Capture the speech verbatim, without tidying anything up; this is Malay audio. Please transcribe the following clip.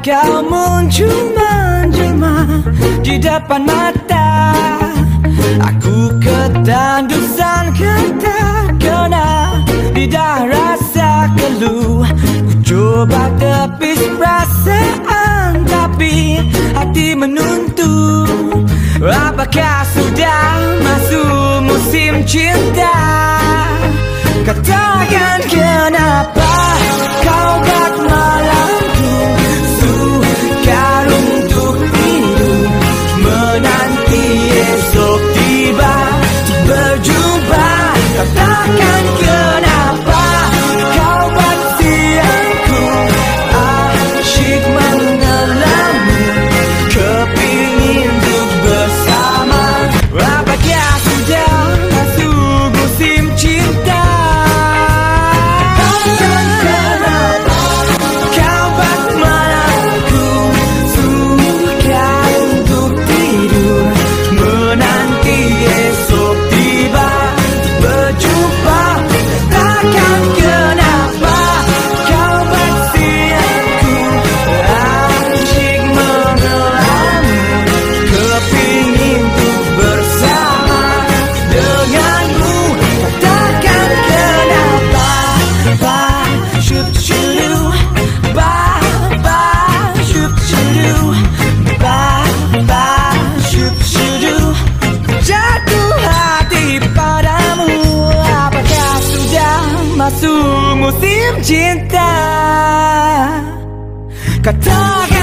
kau muncul menjelma di depan mata, aku ketandusan kata kena lidah rasa keluh. Ku coba tepis perasaan tapi hati menuntut. Apakah sudah masuk musim cinta? Katakan kenapa kau buat malamku sukar untuk tidur, menanti esok tiba berjumpa. Katakan kenapa kau buat siangku asyik menelamu, kepingin untuk bersama. Apakah sudah masuk musim cinta? Masuk musim cinta, katakan